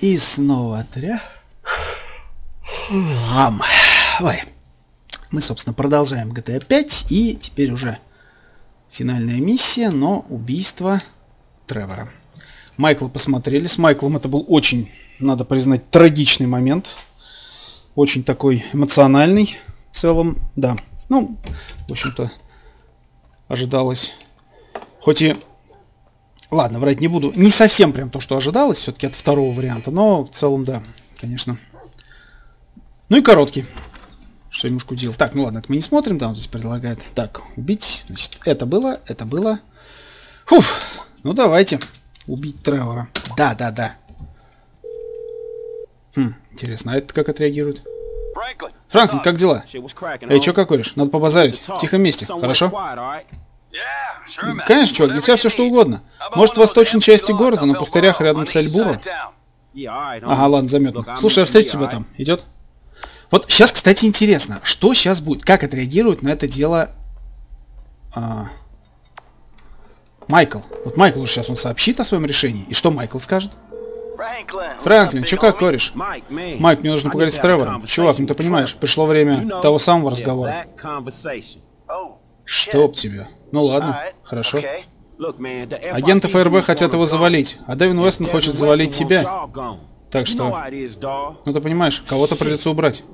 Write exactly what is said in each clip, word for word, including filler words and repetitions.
И снова тря. Ой. Мы, собственно, продолжаем джи ти эй пять. И теперь уже финальная миссия, но убийство Тревора. Майкла посмотрели. С Майклом это был очень, надо признать, трагичный момент. Очень такой эмоциональный в целом. Да. Ну, в общем-то, ожидалось. Хоть и... Ладно, врать не буду. Не совсем прям то, что ожидалось, все-таки от второго варианта. Но в целом, да, конечно. Ну и короткий. Что немножко удивил. Так, ну ладно, это мы не смотрим. Да, он здесь предлагает. Так, убить. Значит, это было, это было. Фух. Ну давайте. Убить Тревора. Да, да, да. Хм, интересно, а это как отреагирует? Франклин, как дела? Эй, чё как куришь? Надо побазарить. В тихом месте, хорошо? Конечно, чувак, для тебя все что угодно. Может, в восточной части города, на пустырях рядом с Эльбуром? Ага, ладно, заметно. Слушай, я встречу тебя там. Идет? Вот сейчас, кстати, интересно, что сейчас будет? Как отреагирует на это дело а... Майкл? Вот Майкл уже сейчас он сообщит о своем решении. И что Майкл скажет? Франклин, чё как кореш? Майк, мне нужно поговорить с Тревором. Чувак, ну ты понимаешь, пришло время того самого разговора. Чтоб тебя. Ну ладно, хорошо. Агенты эф эр бэ хотят его завалить, а Дэвин Уэстон хочет завалить тебя. Так что, ну ты понимаешь, кого-то придется убрать.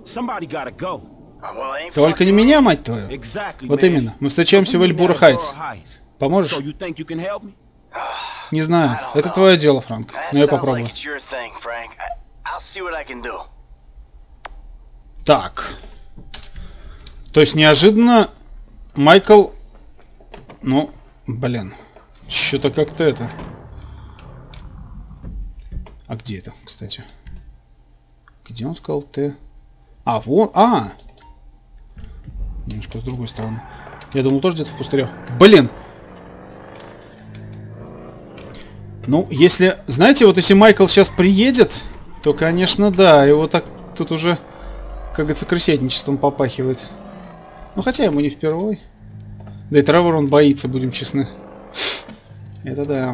Только не меня, мать твою. Вот именно. Мы встречаемся в Эльбура Хайтс. Поможешь? Не знаю. Это твое дело, Франк. Но я попробую. Так. То есть неожиданно Майкл... Ну, блин. Что-то как-то это... А где это, кстати? Где он сказал Т? А, вон... А! Немножко с другой стороны. Я думал, тоже где-то в пустырях. Блин! Ну, если... Знаете, вот если Майкл сейчас приедет, то, конечно, да. Его так тут уже, как говорится, крысятничеством попахивает. Ну, хотя ему не впервой. Да и Тревор он боится, будем честны. Это да.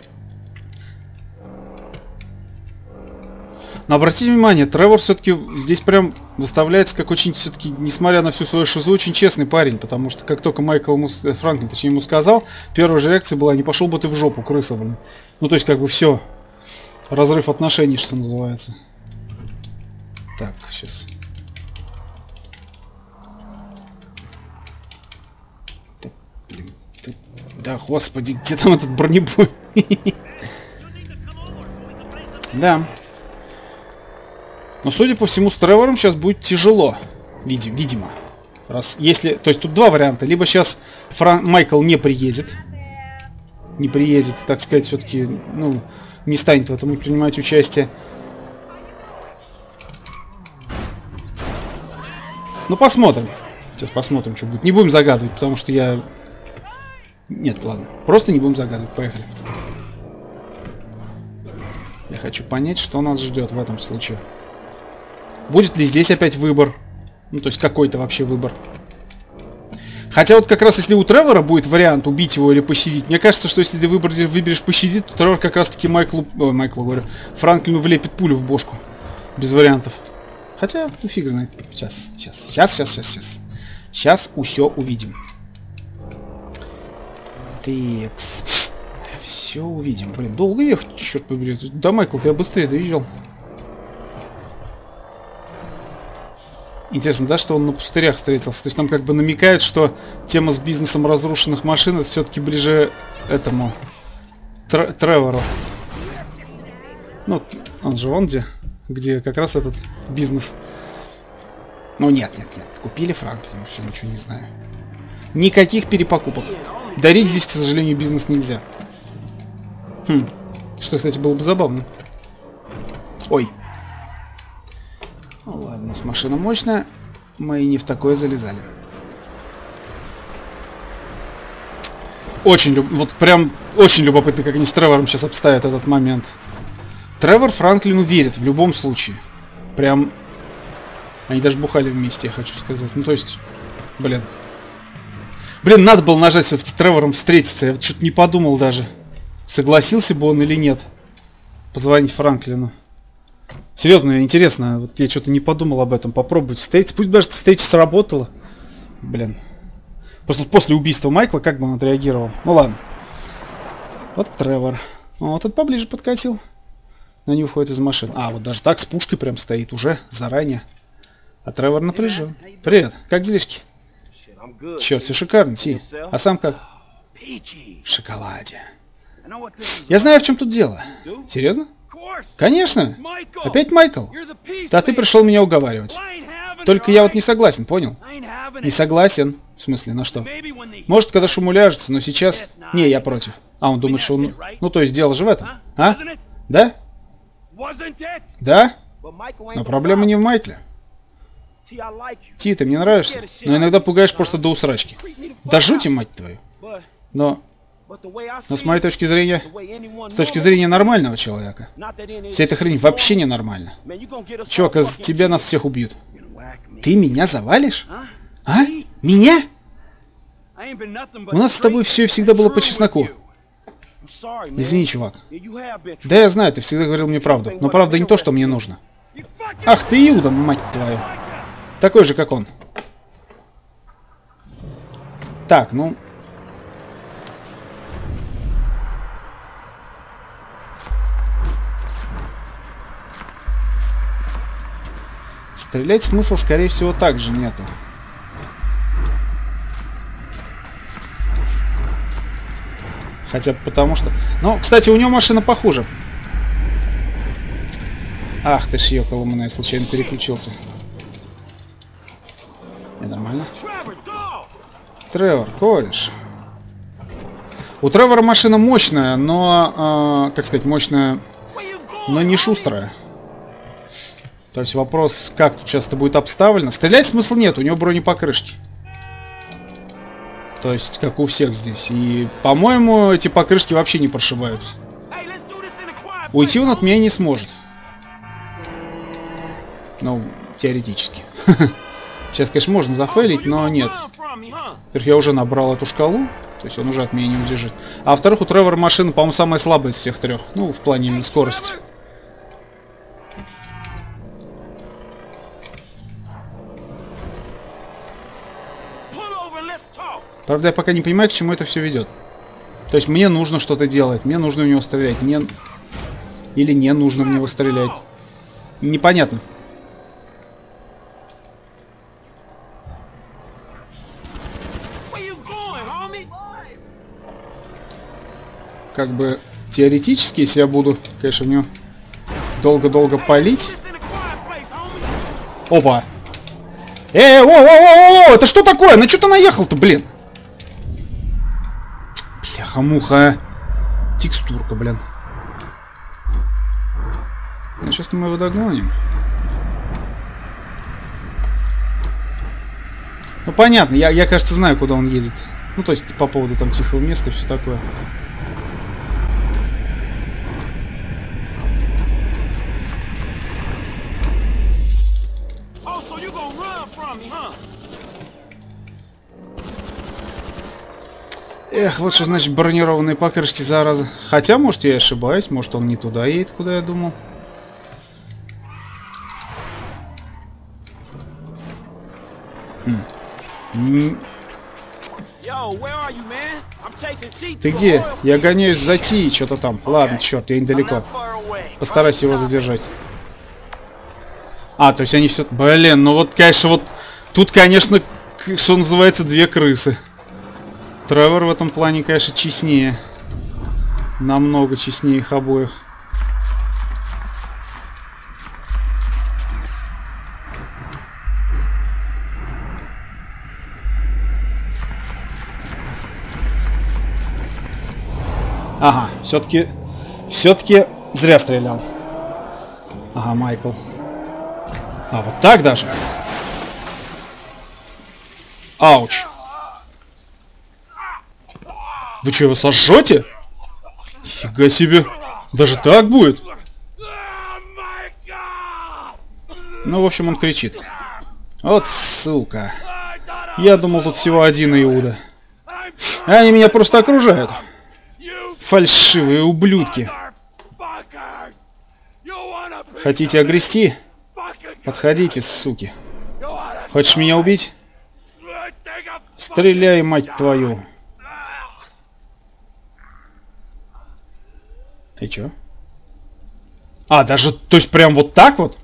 Но обратите внимание, Тревор все-таки здесь прям выставляется как очень, все-таки, несмотря на всю свою шизу, очень честный парень. Потому что как только Майкл ему, Франклин, точнее, ему сказал, первая же реакция была: не пошел бы ты в жопу, крыса, блин. Ну, то есть, как бы все. Разрыв отношений, что называется. Так, сейчас. Да, блин, ты... да, господи, где там этот бронебой? Да. Но, судя по всему, с Тревором сейчас будет тяжело. Види, видимо. Раз, если, то есть тут два варианта. Либо сейчас Фран... Майкл не приедет. Не приедет, так сказать, все-таки, ну, не станет в этом принимать участие. Ну, посмотрим. Сейчас посмотрим, что будет. Не будем загадывать, потому что я... Нет, ладно. Просто не будем загадывать. Поехали. Я хочу понять, что нас ждет в этом случае. Будет ли здесь опять выбор? Ну, то есть какой-то вообще выбор. Хотя вот как раз если у Тревора будет вариант убить его или пощадить, мне кажется, что если ты выбор, выберешь пощадить, то Тревор как раз таки Майклу... Ой, Майклу говорю. Франклину влепит пулю в бошку. Без вариантов. Хотя, ну фиг знает. Сейчас, сейчас, сейчас, сейчас, сейчас, сейчас. Сейчас все увидим. Текс. Все увидим. Блин, долго ехать, черт побери. Да, Майкл, ты быстрее доезжал. Интересно, да, что он на пустырях встретился. То есть нам как бы намекает, что тема с бизнесом разрушенных машин все-таки ближе этому Тр Тревору. Ну, он же вон где, где как раз этот бизнес. Ну нет, нет, нет. Купили Франклина, все, ничего не знаю. Никаких перепокупок. Дарить здесь, к сожалению, бизнес нельзя. Хм. Что, кстати, было бы забавно. Ой. Ну ладно, с машина мощная. Мы и не в такое залезали. Очень люб... Вот прям очень любопытно, как они с Тревором сейчас обставят этот момент. Тревор Франклину верит в любом случае. Прям... Они даже бухали вместе, я хочу сказать. Ну, то есть... Блин. Блин, надо было нажать все-таки с Тревором встретиться. Я вот что-то не подумал даже. Согласился бы он или нет. Позвонить Франклину. Серьезно, интересно, вот я что-то не подумал об этом. Попробовать встретиться. Пусть даже встреча сработала. Блин. После, после убийства Майкла, как бы он отреагировал? Ну ладно. Вот Тревор. Вот тут поближе подкатил. На него входит из машины. А, вот даже так с пушкой прям стоит уже заранее. А Тревор напряжен. Привет, как делишки? Черт, все шикарно, Ти. А сам как? В шоколаде. Я знаю, в чем тут дело. Серьезно? Конечно. Опять Майкл? Да ты пришел меня уговаривать. Только я вот не согласен, понял? Не согласен. В смысле, на что? Может, когда шум уляжется, но сейчас... Не, я против. А, он думает, что он... Ну, то есть дело же в этом. А? Да? Да? Но проблема не в Майкле. Ти, ты мне нравишься, но иногда пугаешь просто до усрачки. Да жути, мать твою. Но... Но с моей точки зрения, с точки зрения нормального человека, вся эта хрень вообще не нормальна. Чувак, из тебя нас всех убьют. Ты меня завалишь? А? Меня? У нас с тобой все и всегда было по чесноку. Извини, чувак. Да я знаю, ты всегда говорил мне правду, но правда не то, что мне нужно. Ах ты Иуда, мать твою. Такой же, как он. Так, ну... Стрелять смысла, скорее всего, также нету. Хотя бы потому что... Ну, кстати, у него машина похуже. Ах ты ж, ёкаломана, я случайно переключился. Не, нормально. Тревор, кореш. У Тревора машина мощная, но... Э, как сказать, мощная, но не шустрая. То есть вопрос, как тут сейчас это будет обставлено. Стрелять смысла нет, у него бронепокрышки. То есть, как у всех здесь. И, по-моему, эти покрышки вообще не прошибаются. Уйти он от меня не сможет. Ну, теоретически. Сейчас, конечно, можно зафейлить, но нет. Во-первых, я уже набрал эту шкалу. То есть он уже от меня не удержит. А во-вторых, у Тревора машина, по-моему, самая слабая из всех трех. Ну, в плане именно скорости. Правда, я пока не понимаю, к чему это все ведет. То есть мне нужно что-то делать. Мне нужно в него стрелять. Мне... Или не нужно в него стрелять. Непонятно. Как бы теоретически, если я буду, конечно, в него долго-долго палить. Опа! Эй, о-о-о-о-о! Это что такое? На что ты наехал-то, блин? Бляха-муха. Текстурка, блин. Ну, сейчас мы его догоним. Ну, понятно. Я, я, кажется, знаю, куда он едет. Ну, то есть, по поводу там тихого места и все такое. Эх, вот что значит бронированные покрышки, зараза. Хотя, может, я ошибаюсь. Может, он не туда едет, куда я думал. Хм. Ты где? Я гоняюсь за Ти, что-то там. Ладно, черт, я недалеко. Постарайся его задержать. А, то есть они все... Блин, ну вот, конечно, вот... Тут, конечно, что называется, две крысы. Тревор в этом плане, конечно, честнее. Намного честнее их обоих. Ага, все-таки... Все-таки зря стрелял. Ага, Майкл. А, вот так даже? Ауч. Вы что, его сожжете? Нифига себе. Даже так будет? Ну, в общем, он кричит. Вот сука. Я думал, тут всего один Иуда. Они меня просто окружают. Фальшивые ублюдки. Хотите огрести? Подходите, суки. Хочешь меня убить? Стреляй, мать твою. И чё? А, даже, то есть прям вот так вот?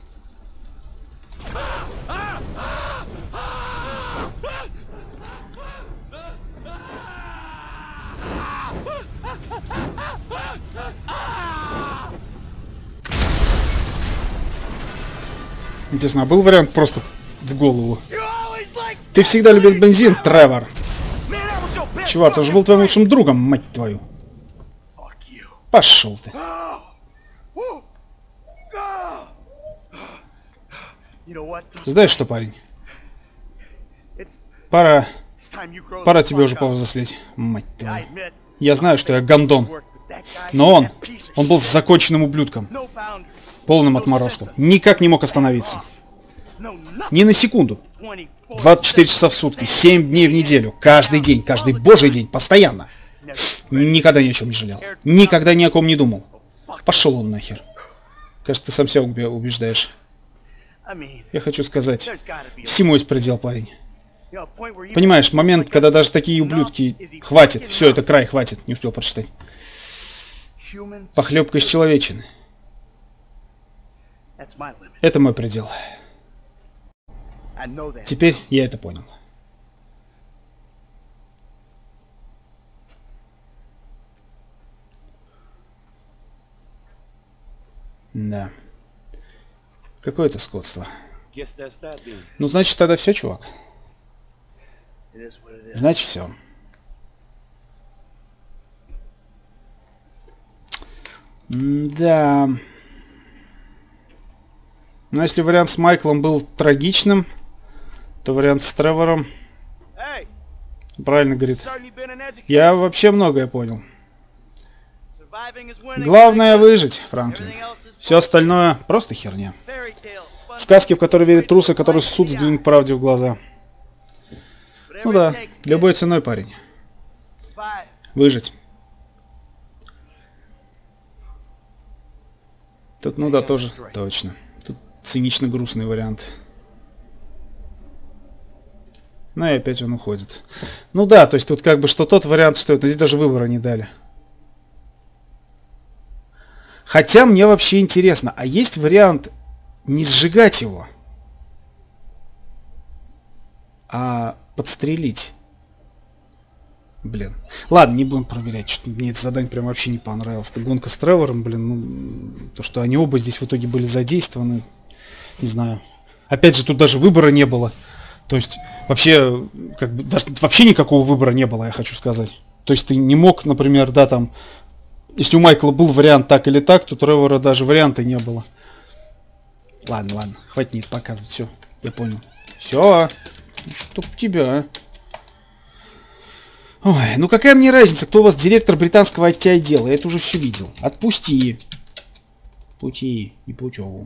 Интересно, а был вариант просто в голову? Ты всегда любил бензин, Тревор. Чувак, ты же был твоим лучшим другом, мать твою. Пошел ты. Знаешь что, парень? Пора... Пора тебе уже повзрослеть, мать твою. Я знаю, что я гондон. Но он... Он был законченным ублюдком. Полным отморозком. Никак не мог остановиться. Ни на секунду. двадцать четыре часа в сутки, семь дней в неделю. Каждый день, каждый божий день, постоянно. Никогда ни о чем не жалел. Никогда ни о ком не думал. Пошел он нахер. Кажется, ты сам себя убеждаешь. Я хочу сказать, всему есть предел, парень. Понимаешь, момент, когда даже такие ублюдки... Хватит, все, это край, хватит. Не успел прочитать. Похлебка из человечины. Это мой предел. Теперь я это понял. Да. Какое-то скотство. Ну, значит, тогда все, чувак. Значит, все. Да. Но если вариант с Майклом был трагичным, то вариант с Тревором... Правильно говорит. Я вообще многое понял. Главное выжить, Франклин. Все остальное просто херня. Сказки, в которые верят трусы, которые суд сдвинут правде в глаза. Ну да, любой ценой, парень. Выжить. Тут, ну да, тоже точно. Тут цинично-грустный вариант. Ну и опять он уходит. Ну да, то есть тут как бы что тот вариант, что это. Здесь даже выбора не дали. Хотя мне вообще интересно, а есть вариант не сжигать его, а подстрелить? Блин. Ладно, не будем проверять. Что-то мне это задание прям вообще не понравилось. Это гонка с Тревором, блин. Ну, то, что они оба здесь в итоге были задействованы. Не знаю. Опять же, тут даже выбора не было. То есть, вообще, как бы, даже вообще никакого выбора не было, я хочу сказать. То есть, ты не мог, например, да, там... Если у Майкла был вариант так или так, то у Тревора даже варианта не было. Ладно, ладно. Хватит мне это показывать. Все, я понял. Все. Чтоб тебя... Ой, ну какая мне разница, кто у вас директор британского ай ти-отдела? Я это уже все видел. Отпусти. Пути, не путеву.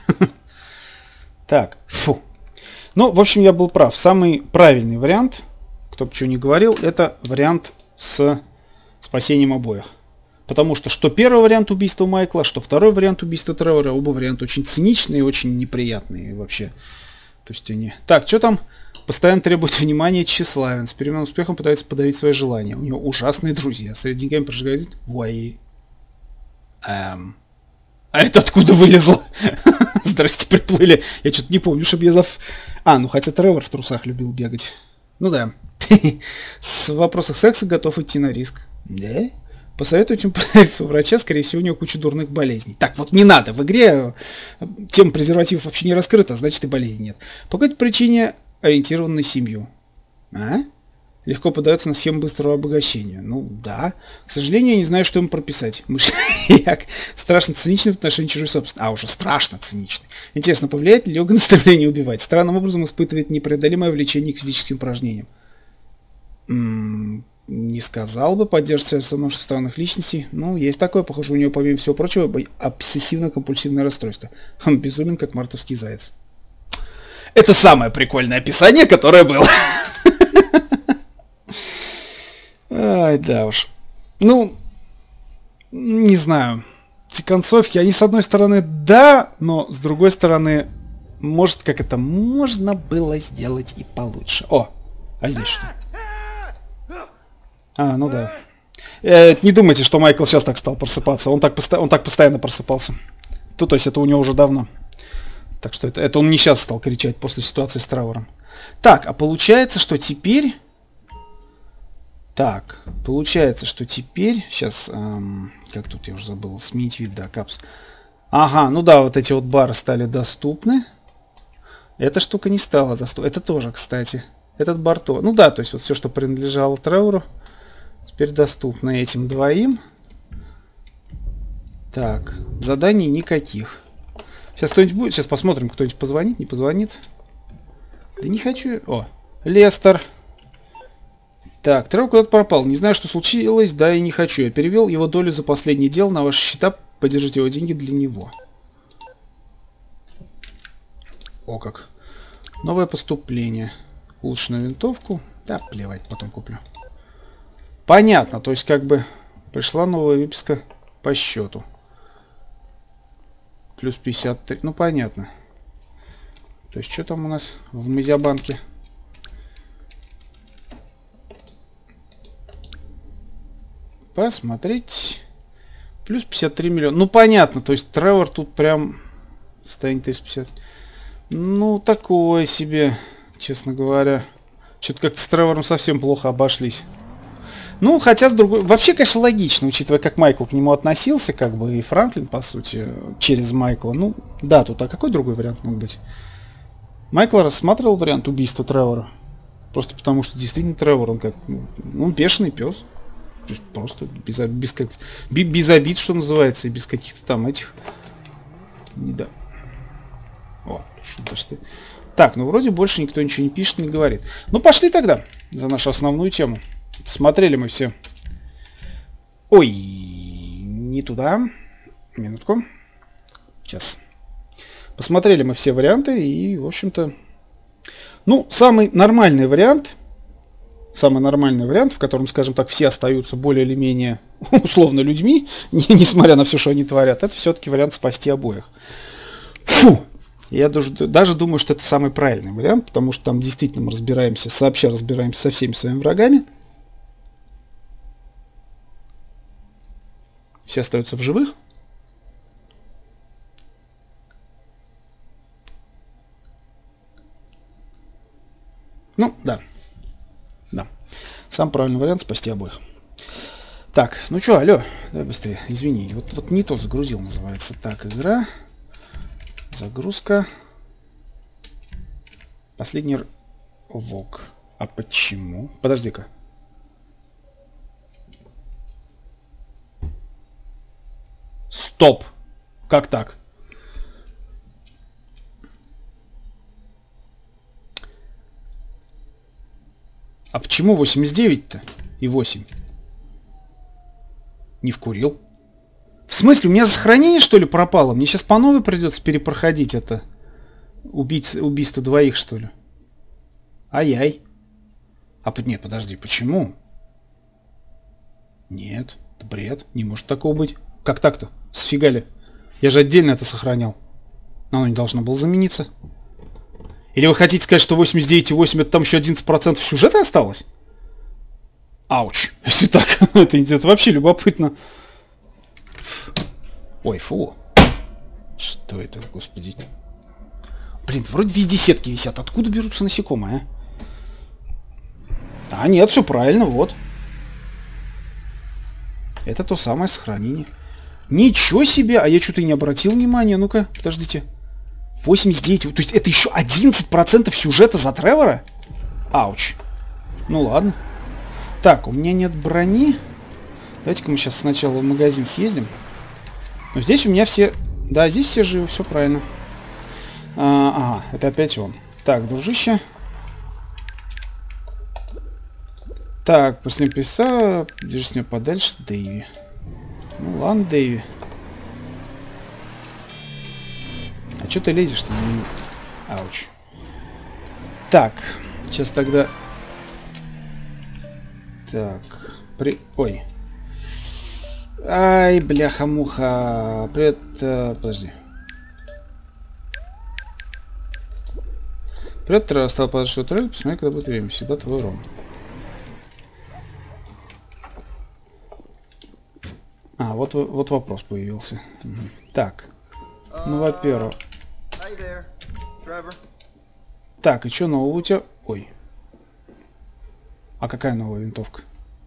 Так, фу. Ну, в общем, я был прав. Самый правильный вариант, кто бы что ни говорил, это вариант с спасением обоих. Потому что что первый вариант убийства Майкла, что второй вариант убийства Тревора, оба варианта очень циничные и очень неприятные вообще. То есть они... Так, что там? Постоянно требует внимания, тщеславен. С переменным успехом пытается подавить свои желания. У него ужасные друзья. Среди деньгами прожигает вуайи. Эм... А это откуда вылезло? Здрасте, приплыли. Я что-то не помню, чтобы я зав... А, ну хотя Тревор в трусах любил бегать. Ну да. С вопросах секса готов идти на риск. Да? Посоветуйте ему провериться у врача, скорее всего, у него куча дурных болезней. Так, вот не надо. В игре тема презервативов вообще не раскрыта, значит и болезней нет. По какой-то причине ориентирован на семью. А? Легко подается на схему быстрого обогащения. Ну, да. К сожалению, я не знаю, что ему прописать. Мышьяк страшно циничный в отношении чужой собственности. А, уже страшно циничный. Интересно, повлияет ли йога на стремление убивать? Странным образом испытывает непреодолимое влечение к физическим упражнениям. М-м, не сказал бы, поддерживает со множеством странных личностей. Ну, есть такое, похоже, у него, помимо всего прочего, обсессивно-компульсивное расстройство. Он безумен, как мартовский заяц. Это самое прикольное описание, которое было. Ай, да уж. Ну, не знаю. эти концовки, они с одной стороны да, но с другой стороны, может, как это можно было сделать и получше. О, а здесь что? А, ну да. Э, не думайте, что Майкл сейчас так стал просыпаться. Он так, посто... он так постоянно просыпался. То, то есть это у него уже давно. Так что это, это он не сейчас стал кричать после ситуации с Тревором. Так, а получается, что теперь... Так, получается, что теперь... Сейчас, эм, как тут я уже забыл, сменить вид, да, капс. Ага, ну да, вот эти вот бары стали доступны. Эта штука не стала доступна. Это тоже, кстати. Этот бар тоже. Ну да, то есть вот все, что принадлежало Тревору, теперь доступно этим двоим. Так, заданий никаких. Сейчас кто-нибудь будет? Сейчас посмотрим, кто-нибудь позвонит, не позвонит. Да не хочу. О, Лестер. Так, Тревор куда-то пропал. Не знаю, что случилось, да и не хочу. Я перевел его долю за последний дел на ваши счета. Поддержите его деньги для него. О как. Новое поступление. Улучшенную винтовку. Да, плевать, потом куплю. Понятно, то есть как бы пришла новая выписка по счету. Плюс пятьдесят три. Ну, понятно. То есть что там у нас в Мезиабанке? Посмотреть. Плюс пятьдесят три миллиона. Ну, понятно. То есть Тревор тут прям состояние триста пятьдесят. Ну, такое себе, честно говоря. Что-то как-то с Тревором совсем плохо обошлись. Ну, хотя с другой... Вообще, конечно, логично, учитывая, как Майкл к нему относился, как бы и Франклин, по сути, через Майкла. Ну, да, тут а какой другой вариант мог быть? Майкл рассматривал вариант убийства Тревора. Просто потому, что действительно Тревор, он как... Ну, он бешеный пес. Просто без, без, как, без обид, что называется, и без каких-то там этих... Да. О, что-то что... Так, ну вроде больше никто ничего не пишет, не говорит. Ну, пошли тогда за нашу основную тему. Посмотрели мы все. Ой, не туда. Минутку. Сейчас. Посмотрели мы все варианты и, в общем-то... Ну, самый нормальный вариант... Самый нормальный вариант, в котором, скажем так, все остаются более или менее условно людьми, несмотря на все, что они творят, это все-таки вариант спасти обоих. Фу! Я даже, даже думаю, что это самый правильный вариант, потому что там действительно мы разбираемся, сообща разбираемся со всеми своими врагами. Все остаются в живых. Ну, да. Да. Сам правильный вариант — спасти обоих. Так, ну что, алло, давай быстрее, извини. Вот, вот не то загрузил, называется. Так, игра. Загрузка. Последний рывок. А почему? Подожди-ка. Стоп! Как так? А почему восемьдесят девять-то и восемь? Не вкурил. В смысле, у меня сохранение, что ли, пропало? Мне сейчас по новой придется перепроходить это. Убить, убийство двоих, что ли? Ай-яй. А, нет, подожди, почему? Нет, это бред. Не может такого быть. Как так-то? Сфига ли? Я же отдельно это сохранял. Но оно не должно было замениться. Или вы хотите сказать, что восемьдесят девять и восемь это там еще одиннадцать процентов сюжета осталось? Ауч. Если так, это, это вообще любопытно. Ой, фу. Что это, господи? Блин, вроде везде сетки висят. Откуда берутся насекомые, а? А, нет, все правильно, вот. Это то самое сохранение. Ничего себе! А я что-то не обратил внимания. Ну-ка, подождите. восемьдесят девять. То есть это еще одиннадцать процентов сюжета за Тревора? Ауч. Ну ладно. Так, у меня нет брони. Давайте-ка мы сейчас сначала в магазин съездим. Но здесь у меня все... Да, здесь все живы, все правильно. А, ага, это опять он. Так, дружище. Так, после писа... Держись с нее подальше, Дэйви. Ну ладно, Дэйви. А что ты лезешь-то на меня? Ауч. Так, сейчас тогда... Так, при... Ой. Ай, бляха-муха. Привет. Э, подожди. Привет, Тревор. Стал подожди трейлер. Посмотри, когда будет время. Всегда твой ром. А, вот, вот вопрос появился. Угу. Так. Ну, во-первых. Так, и что нового у тебя? Ой. А какая новая винтовка?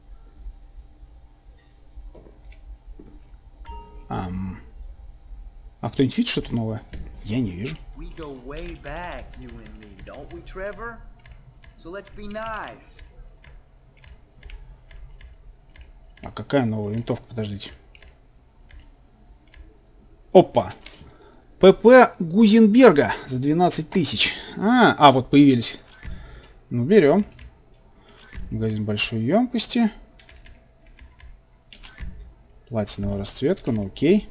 Ам. А кто-нибудь видит что-то новое? Я не вижу. А какая новая винтовка? Подождите. Опа! ПП Гузенберга за двенадцать тысяч. А, а, вот появились. Ну, берем. Магазин большой емкости. Платиновая расцветка, ну окей.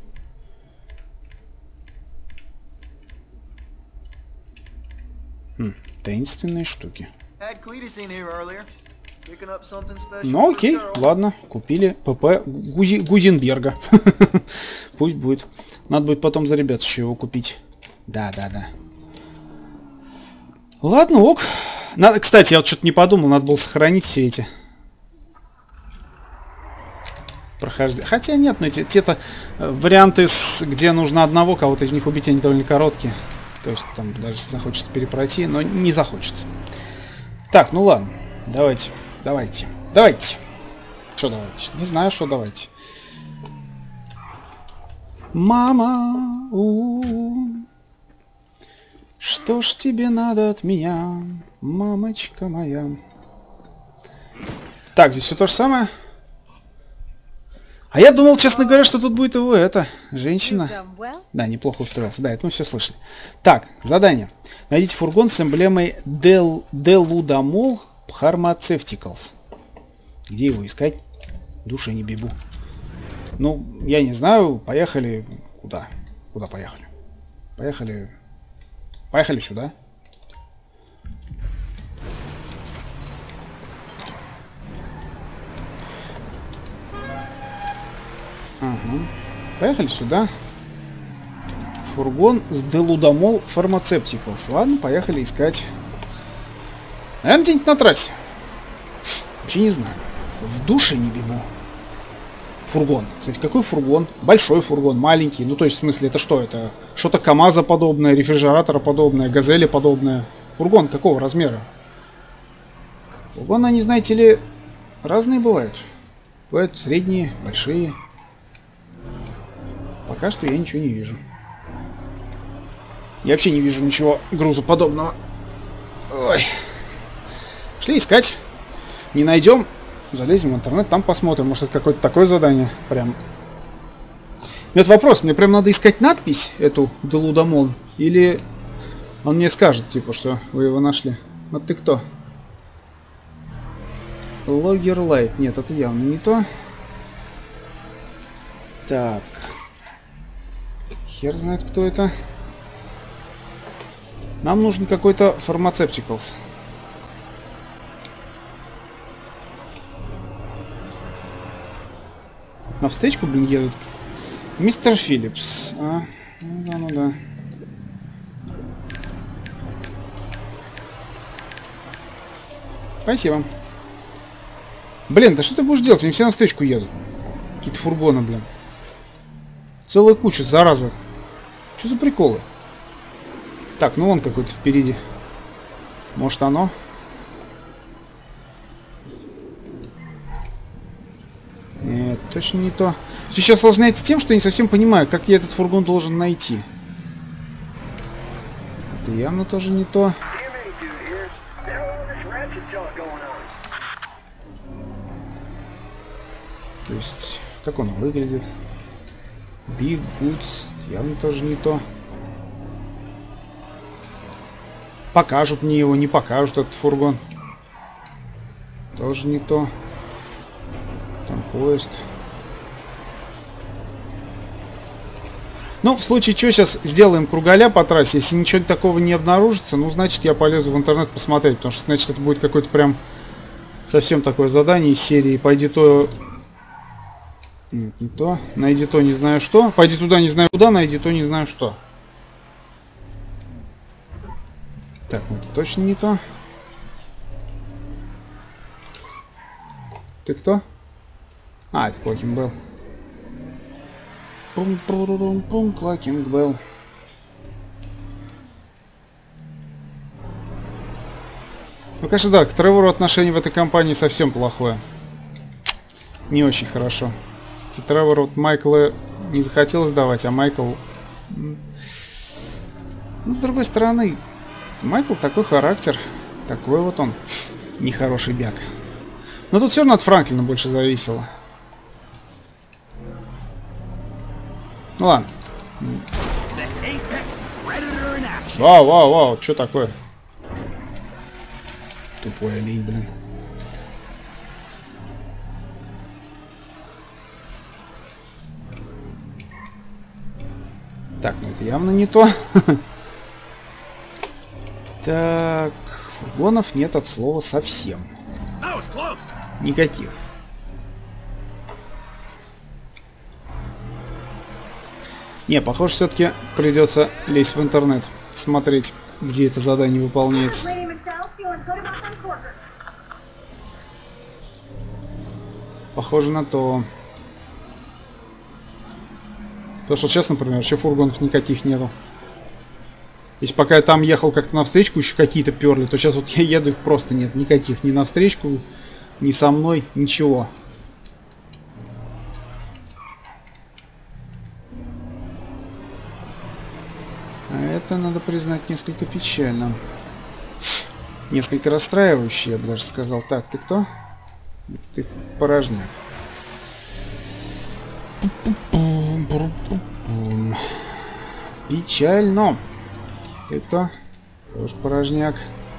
Хм, таинственные штуки. Ну окей, ладно, купили ПП Гузи, Гузенберга. Пусть будет. Надо будет потом за ребят еще его купить. Да, да, да. Ладно, ок. Надо, кстати, я вот что-то не подумал, надо было сохранить все эти прохождения. Хотя нет, ну эти те-то варианты, с, где нужно одного кого-то из них убить, они довольно короткие. То есть там даже если захочется перепройти, но не захочется. Так, ну ладно. Давайте, давайте, давайте. Что давайте? Не знаю, что давайте. Мама, у, -у, -у. Что ж тебе надо от меня, мамочка моя? Так, здесь все то же самое. А я думал, честно говоря, что тут будет его это, женщина. Да, неплохо устроился. Да, это мы все слышали. Так, задание. Найдите фургон с эмблемой Del Deludamol Pharmaceuticals. Где его искать? Души не бибу. Ну, я не знаю. Поехали. Куда? Куда поехали? Поехали. Поехали сюда. Ага. Поехали сюда. Фургон с Deludamol Pharmaceuticals. Ладно, поехали искать. Наверное, где-нибудь на трассе. Вообще не знаю. В душе не бегу. Фургон. Кстати, какой фургон? Большой фургон, маленький. Ну, то есть, в смысле, это что? Это что-то КамАЗа подобное, рефрижератора подобное, Газели подобное. Фургон какого размера? Фургоны, они, знаете ли, разные бывают. Бывают средние, большие. Пока что я ничего не вижу. Я вообще не вижу ничего грузоподобного. Ой. Шли искать. Не найдем. Залезем в интернет, там посмотрим. Может, это какое-то такое задание. Прям. Нет, вопрос. Мне прям надо искать надпись эту Deludamol. Или он мне скажет, типа, что вы его нашли. Вот ты кто? Logger Light. Нет, это явно не то. Так. Хер знает, кто это. Нам нужен какой-то Pharmaceuticals. На встречку, блин, едут. Мистер Филлипс. А, ну да, ну да. Спасибо. Блин, да что ты будешь делать? Они все на встречку едут. Какие-то фургоны, блин. Целая куча, зараза. Что за приколы? Так, ну вон какой-то впереди. Может оно? Нет, точно не то. Сейчас осложняется тем, что я не совсем понимаю, как я этот фургон должен найти. Это явно тоже не то. То есть, как он выглядит? Big Goods. Явно тоже не то. Покажут мне его, не покажут этот фургон. Тоже не то. Там поезд. Ну, в случае чего, сейчас сделаем кругаля по трассе. Если ничего такого не обнаружится, ну, значит, я полезу в интернет посмотреть. Потому что, значит, это будет какое-то прям совсем такое задание из серии. Пойди то... Нет, не то. Найди то, не знаю что. Пойди туда, не знаю куда. Найди то, не знаю что. Так, ну это точно не то. Ты кто? А, это Клокинг Белл. Пум-пум-пум-пум, Клокинг Белл. Ну, конечно, да, к Тревору отношение в этой компании совсем плохое. Не очень хорошо. Тревору вот Майкла не захотел сдавать, а Майкл... Ну, с другой стороны, Майкл такой характер. Такой вот он. Нехороший бяк. Но тут все равно от Франклина больше зависело. Ну ладно. Вау, вау, вау, что такое? Тупой олень, блин. Так, ну это явно не то. Так, фургонов нет от слова совсем. Никаких. Не, похоже, все-таки придется лезть в интернет, смотреть, где это задание выполняется. Похоже на то. Потому что сейчас, например, вообще фургонов никаких нету. Если пока я там ехал как-то навстречку, еще какие-то перли, то сейчас вот я еду, их просто нет. Никаких. Ни навстречку, ни со мной, ничего. А это, надо признать, несколько печально. Несколько расстраивающе, я бы даже сказал. Так, ты кто? Ты порожняк. Печально. Ты кто? Тоже порожняк.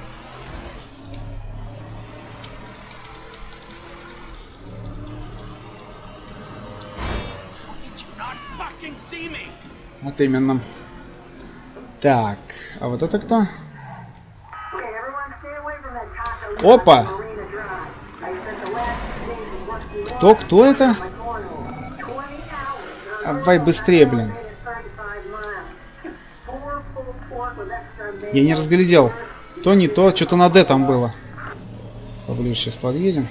Вот именно. Так, а вот это кто? Опа! Кто, кто это? Давай быстрее, блин. Я не разглядел. То не то, что-то на Д там было. Поближе сейчас подъедем.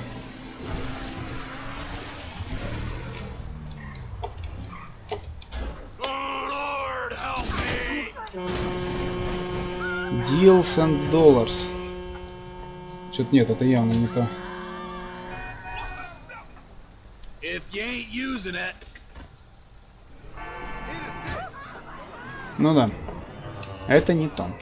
Deals and dollars. Что-то нет, это явно не то. Ну да. Это не то.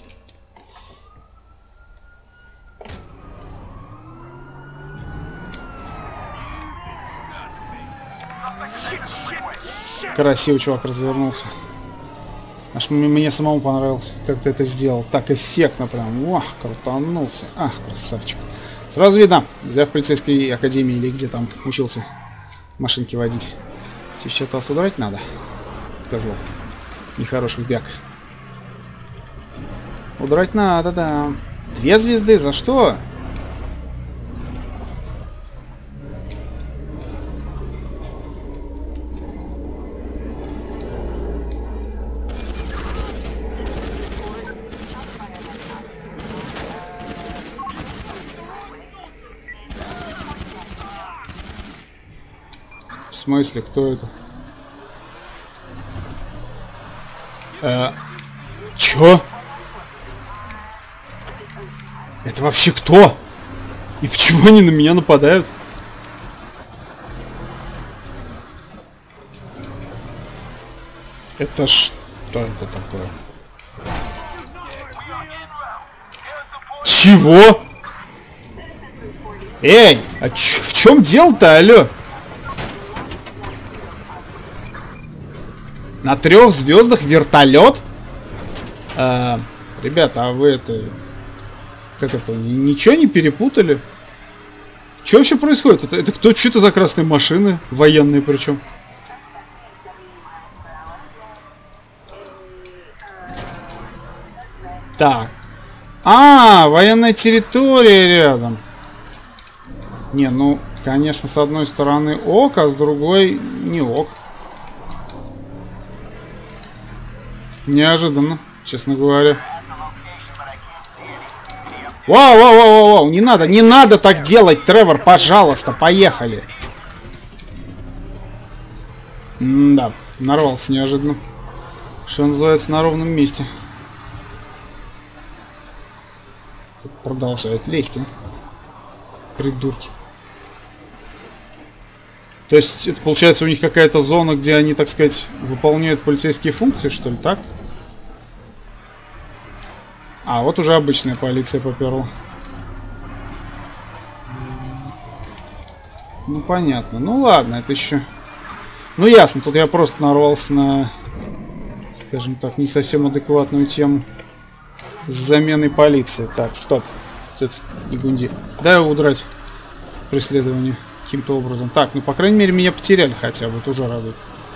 Красиво чувак развернулся. Аж мне самому понравилось, как ты это сделал. Так эффектно прям. Вах, крутанулся. Ах, красавчик. Сразу видно, я в полицейской академии или где там учился машинки водить. Тебе что-то удрать надо? Козлов. Нехороших бяк. Удрать надо, да. Две звезды, за что? В смысле, кто это? Э, чё? Это вообще кто? И почему они на меня нападают? Это что это такое? Чего? Эй, а ч в чем дело-то, алло? На трех звездах вертолет? А, ребята, а вы это... Как это? Ничего не перепутали? Что вообще происходит? Это, это кто? Что это за красные машины? Военные причем. Так. А, военная территория рядом. Не, ну... конечно, с одной стороны ок, а с другой не ок. Неожиданно, честно говоря. Вау, вау, вау, вау, не надо, не надо так делать, Тревор, пожалуйста, поехали. М-да, нарвался неожиданно. Что называется, на ровном месте. Продолжают лезть, а? Придурки. То есть, это получается у них какая-то зона, где они, так сказать, выполняют полицейские функции, что ли, так? А, вот уже обычная полиция поперла. Ну, понятно. Ну, ладно, это еще... Ну, ясно, тут я просто нарвался на, скажем так, не совсем адекватную тему с заменой полиции. Так, стоп. Цец, не гунди. Дай удрать преследование каким-то образом. Так, ну, по крайней мере, меня потеряли хотя бы. Это уже радует.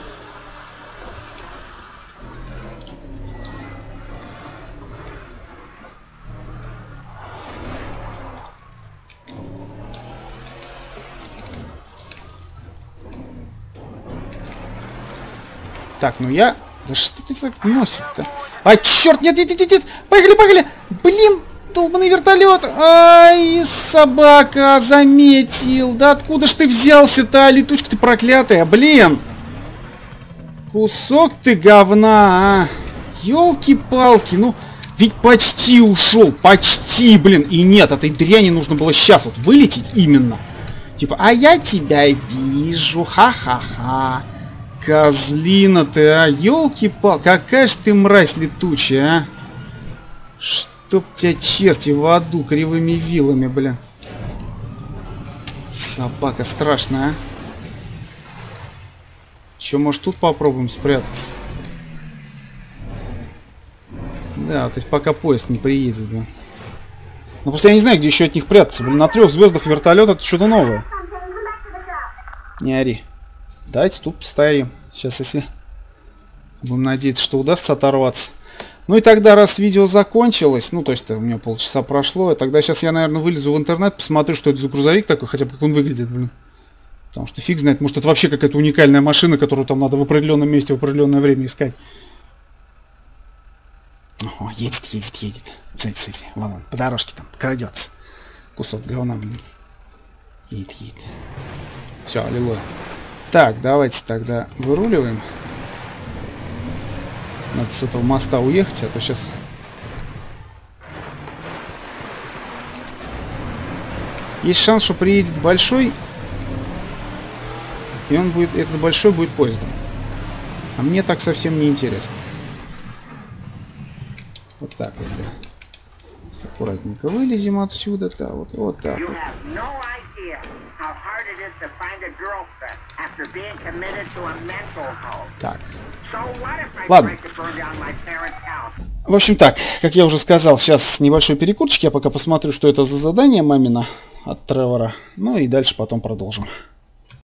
Так, ну я... Да что ты так носит-то? А, черт, нет, нет, нет, нет, поехали, поехали! Блин, долбаный вертолет! Ай, собака, заметил! Да откуда ж ты взялся-то, летучка ты проклятая, блин! Кусок ты говна, а! Ёлки-палки, ну... Ведь почти ушел, почти, блин! И нет, этой дряни нужно было сейчас вот вылететь именно. Типа, а я тебя вижу, ха-ха-ха. Козлина ты, а, ёлки-палки, какая ж ты мразь летучая, а? Чтоб тебя черти в аду кривыми вилами, блин. Собака страшная, а? Чё, может, тут попробуем спрятаться? Да, то есть пока поезд не приедет, блин. Ну, просто я не знаю, где еще от них прятаться, блин. На трех звездах вертолет это что-то новое. Не ори. Давайте тут постоим. Сейчас, если будем надеяться, что удастся оторваться. Ну и тогда, раз видео закончилось, ну, то есть у меня полчаса прошло, и тогда сейчас я, наверное, вылезу в интернет, посмотрю, что это за грузовик такой, хотя бы как он выглядит, блин. Потому что фиг знает, может, это вообще какая-то уникальная машина, которую там надо в определенном месте в определенное время искать. О, едет, едет, едет. Смотрите, смотрите, вон он, по дорожке там, крадется. Кусок говна, блин. Едет, едет. Все, аллилуйя. Так, давайте тогда выруливаем. Надо с этого моста уехать, а то сейчас... Есть шанс, что приедет большой, и он будет, этот большой будет поездом. А мне так совсем не интересно. Вот так вот, да. Аккуратненько вылезем отсюда, да, вот, вот так вот. Так. Ладно. В общем так, как я уже сказал, сейчас небольшой перекурчик. Я пока посмотрю, что это за задание мамина от Тревора. Ну и дальше потом продолжим.